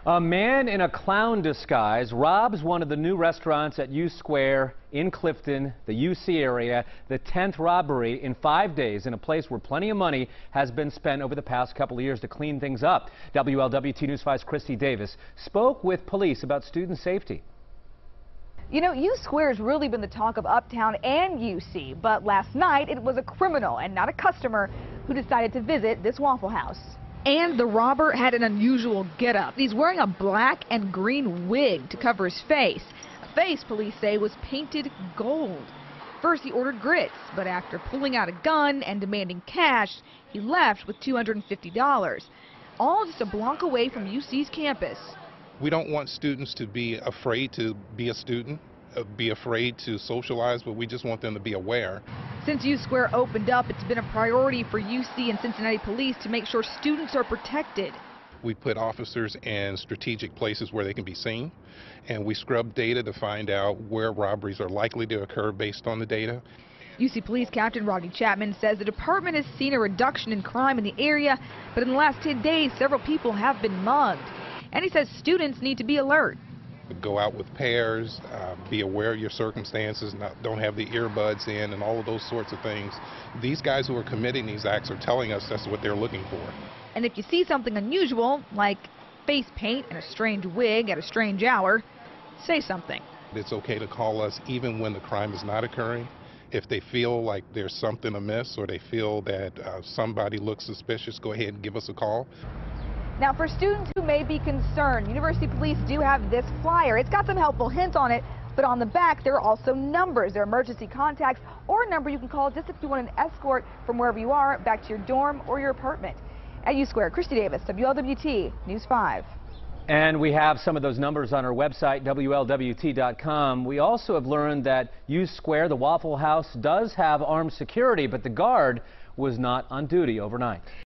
A man in a clown disguise robs one of the new restaurants at U Square in Clifton, the UC area. The 10th robbery in 5 days in a place where plenty of money has been spent over the past couple of years to clean things up. WLWT News 5's Christy Davis spoke with police about student safety. You know, U Square has really been the talk of Uptown and UC, but last night it was a criminal and not a customer who decided to visit this Waffle House. And the robber had an unusual getup. He's wearing a black and green wig to cover his face. A face, police say, was painted gold. First he ordered grits, but after pulling out a gun and demanding cash, he left with $250. All just a block away from UC's campus. We don't want students to be afraid to be a student, be afraid to socialize, but we just want them to be aware. Since U Square opened up, it's been a priority for UC and Cincinnati police to make sure students are protected. We put officers in strategic places where they can be seen, and we scrub data to find out where robberies are likely to occur based on the data. UC Police Captain Rodney Chapman says the department has seen a reduction in crime in the area, but in the last 10 days, several people have been mugged. And he says students need to be alert. Go out with pairs, be aware of your circumstances, don't have the earbuds in, and all of those sorts of things. These guys who are committing these acts are telling us that's what they're looking for. And if you see something unusual, like face paint and a strange wig at a strange hour, say something. It's okay to call us even when the crime is not occurring. If they feel like there's something amiss or they feel that somebody looks suspicious, go ahead and give us a call. Now, for students who may be concerned, University Police do have this flyer. It's got some helpful hints on it, but on the back there are also numbers. There are emergency contacts or a number you can call just if you want an escort from wherever you are back to your dorm or your apartment. At U Square, Christy Davis, WLWT News 5. And we have some of those numbers on our website, WLWT.com. We also have learned that U Square, the Waffle House, does have armed security, but the guard was not on duty overnight.